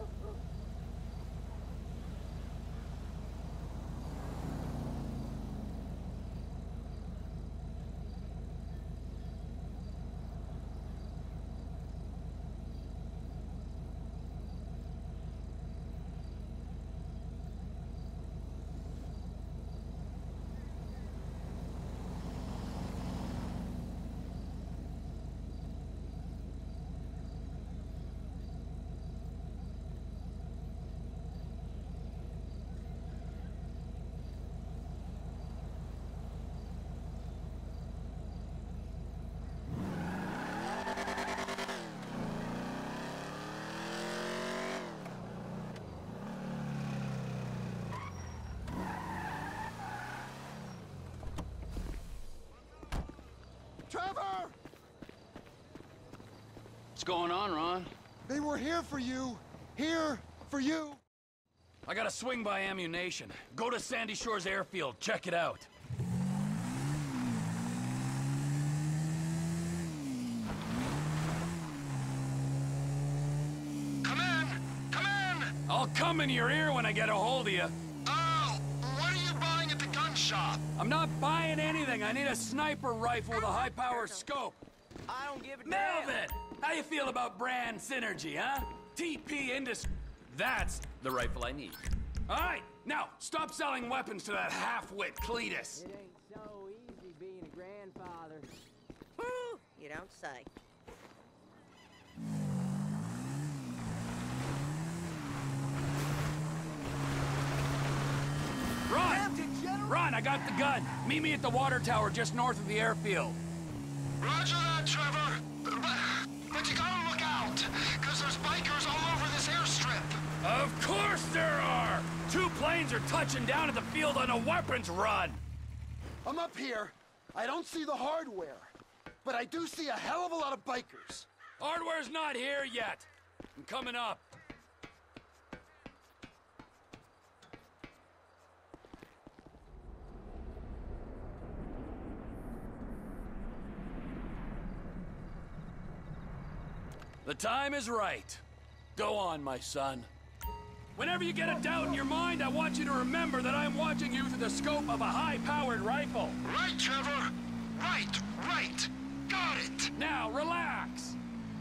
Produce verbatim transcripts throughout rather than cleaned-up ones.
Trevor! What's going on, Ron? They were here for you. Here for you. I gotta swing by ammunition. Go to Sandy Shores Airfield. Check it out. Come in! Come in! I'll come in your ear when I get a hold of you. Oh, what are you buying at the gun shop? I'm not buying anything. I need a sniper rifle with a high-power scope. I don't give a damn. Melvin! How you feel about brand synergy, huh? T P Industries. That's the rifle I need. All right, now, stop selling weapons to that half-wit Cletus. It ain't so easy being a grandfather. Woo! You don't say. Run! Run, I got the gun. Meet me at the water tower just north of the airfield. Roger that, Trevor. But, but you gotta look out, because there's bikers all over this airstrip. Of course there are! Two planes are touching down at the field on a weapons run. I'm up here. I don't see the hardware, but I do see a hell of a lot of bikers. Hardware's not here yet. I'm coming up. The time is right. Go on, my son. Whenever you get a doubt in your mind, I want you to remember that I'm watching you through the scope of a high-powered rifle. Right, Trevor. Right, right. Got it. Now, relax.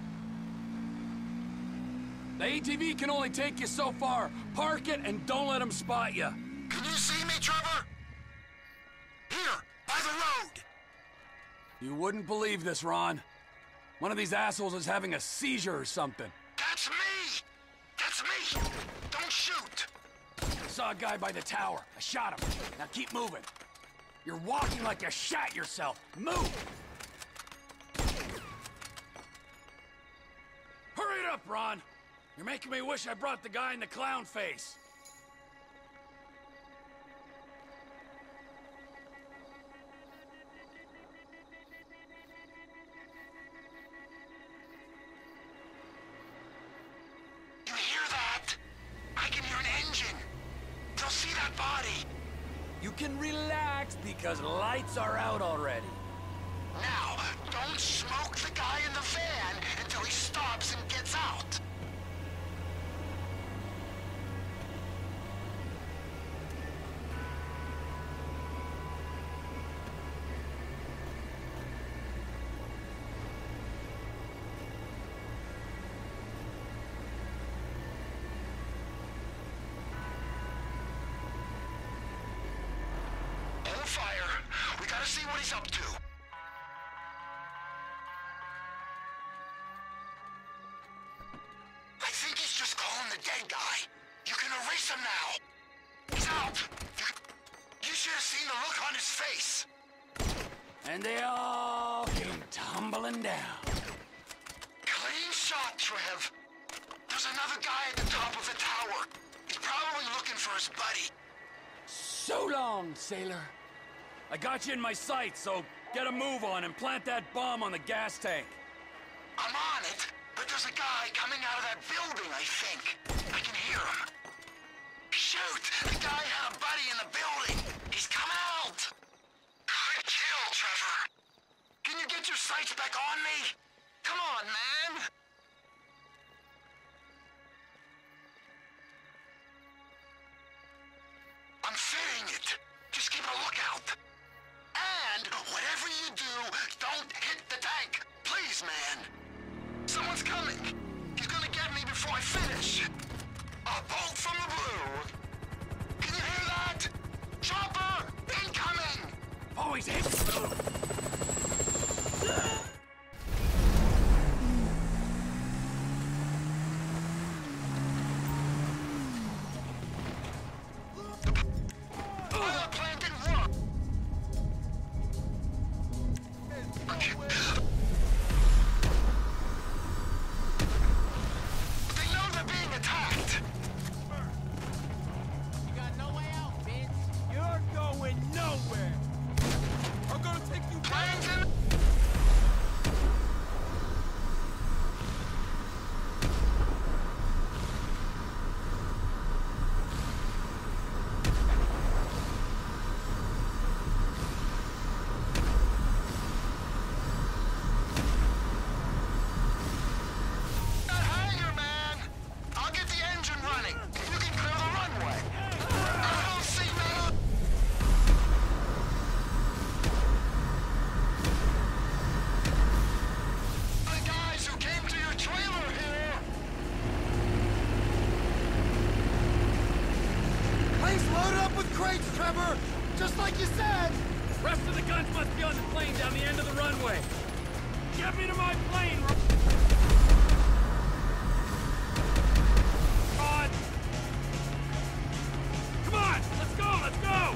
The A T V can only take you so far. Park it and don't let them spot you. Can you see me, Trevor? Here, by the road. You wouldn't believe this, Ron. One of these assholes is having a seizure or something. That's me! That's me! Don't shoot! I saw a guy by the tower. I shot him. Now keep moving. You're walking like you shot yourself. Move! Hurry it up, Ron! You're making me wish I brought the guy in the clown face. You hear that? I can hear an engine. They'll see that body. You can relax because lights are out already. Now, don't smoke the guy in the van until he stops and gets out. Hold fire. We gotta see what he's up to. I think he's just calling the dead guy. You can erase him now. He's out. You, you should have seen the look on his face. And they all came tumbling down. Clean shot, Trev. There's another guy at the top of the tower. He's probably looking for his buddy. So long, sailor. I got you in my sights, so get a move on and plant that bomb on the gas tank. I'm on it, but there's a guy coming out of that building, I think. I can hear him. Shoot! The guy had a buddy in the building. He's come out. Good kill, Trevor. Can you get your sights back on me? Come on, man. this man. Someone's coming. He's gonna get me before I finish. A bolt from the blue. Can you hear that? Chopper, incoming! Oh, he's hit. Pilot plan didn't work. They know they're being attacked. You got no way out, bitch. You're going nowhere! I'm gonna take you back! Planes in. That hangar, man! I'll get the engine running. You can clear the runway. I don't see me. The guys who came to your trailer here. Place loaded up with crates, Trevor! Just like you said! Rest of the guns must be on the plane down the end of the runway. Get me to my plane, Ron! Come on, let's go, let's go!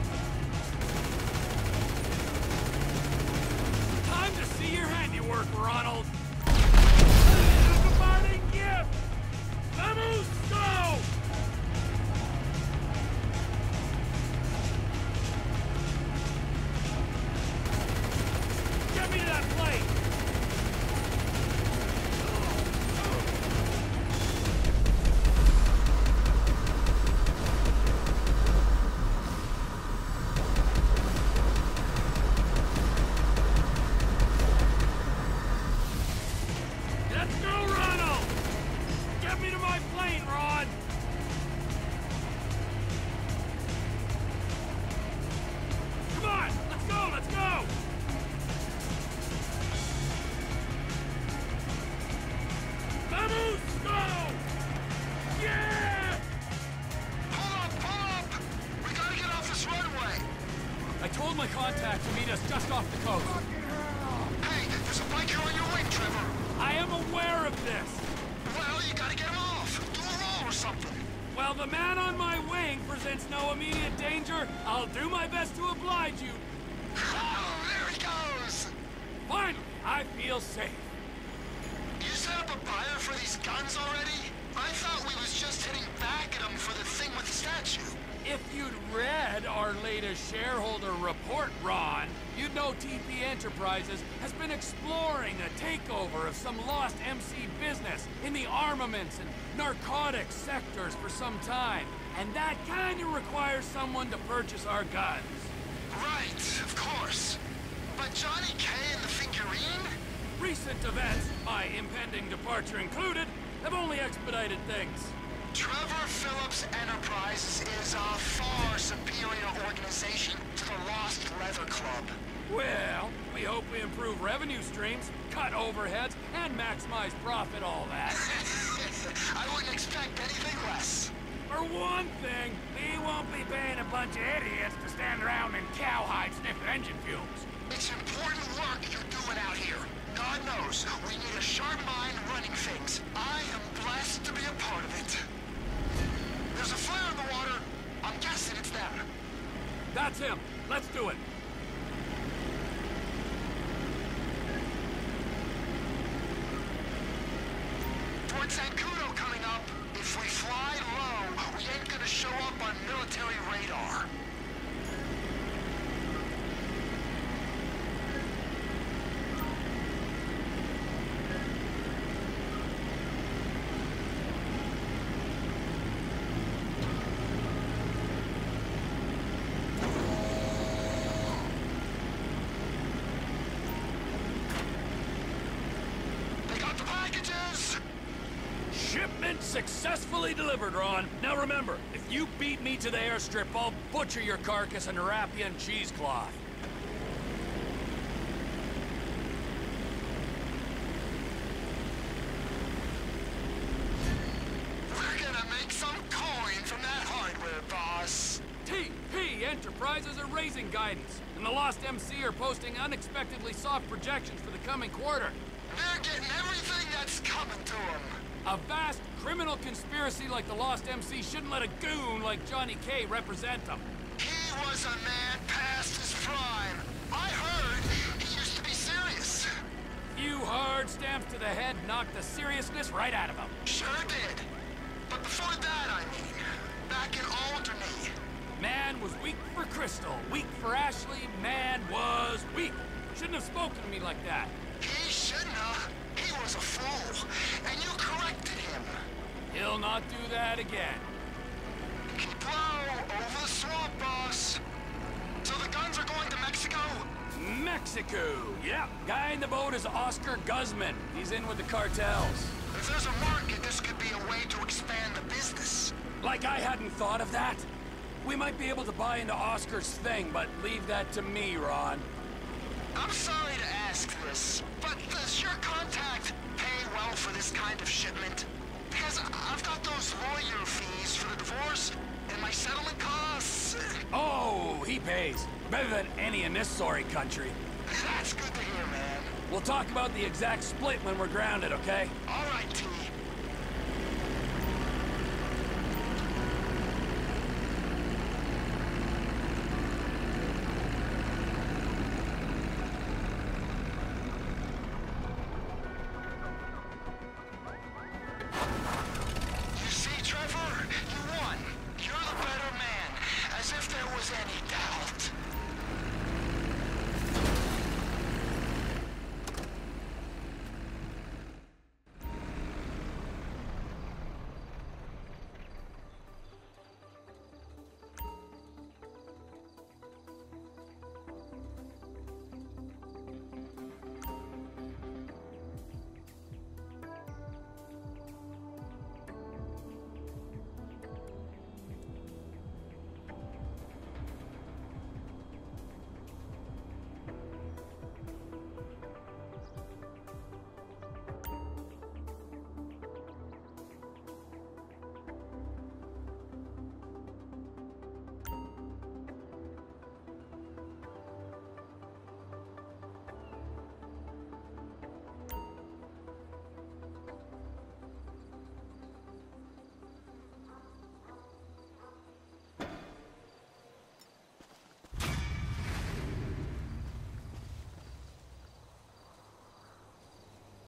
Time to see your handiwork, Ronald. The parting gift! Vamos, go! Get me to that plane! Let's go, Ronald! Get me to my plane, Ron! Come on, let's go, let's go! Vamos, go! Yeah! Pull up, pull up! We gotta get off this runway. I told my contact to meet us just off the coast. Hey, there's a biker on your wing, Trevor. I am aware of this. Well, you gotta get him off. Do a roll or something. While the man on my wing presents no immediate danger, I'll do my best to oblige you. Oh, there he goes. Finally, I feel safe. You set up a buyer for these guns already? I thought we was just hitting back at him for the thing with the statue. If you'd read our latest shareholder report, Ron, you'd know T P Enterprises has been exploring a takeover of some lost M C business in the armaments and narcotics sectors for some time. And that kinda requires someone to purchase our guns. Right, of course. But Johnny K and the figurine? Recent events, my impending departure included, have only expedited things. Trevor Phillips Enterprises is a far superior organization to the Lost Leather Club. Well, we hope we improve revenue streams, cut overheads, and maximize profit, all that. I wouldn't expect anything less. For one thing, we won't be paying a bunch of idiots to stand around in cowhide sniffing engine fumes. It's important work you're doing out here. God knows, we need a sharp mind running things. I am blessed to be a part of it. There's a flare in the water. I'm guessing it's them. That's him. Let's do it. Port Zancudo coming up. If we fly low, we ain't gonna show up on military radar. Shipment successfully delivered, Ron. Now remember, if you beat me to the airstrip, I'll butcher your carcass and wrap you in cheesecloth. T P Enterprises are raising guidance, and the Lost M C are posting unexpectedly soft projections for the coming quarter. They're getting everything that's coming to them. A vast criminal conspiracy like the Lost M C shouldn't let a goon like Johnny K represent them. He was a man past his prime. I heard he used to be serious. Few hard stamps to the head knocked the seriousness right out of him. Sure did. But before that, I mean, back in Alderney. Man was weak for Crystal, weak for Ashley, man was weak. Shouldn't have spoken to me like that. He shouldn't have. He was a fool, and you corrected him. He'll not do that again. Keep low, over the swamp, boss. So the guns are going to Mexico? Mexico! Yeah, guy in the boat is Oscar Guzman. He's in with the cartels. If there's a market, this could be a way to expand the business. Like I hadn't thought of that. We might be able to buy into Oscar's thing, but leave that to me, Ron. I'm sorry to ask this, but does your contact pay well for this kind of shipment? Because I've got those lawyer fees for the divorce and my settlement costs. Oh, he pays. Better than any in this sorry country. That's good to hear, man. We'll talk about the exact split when we're grounded, okay? All right, T.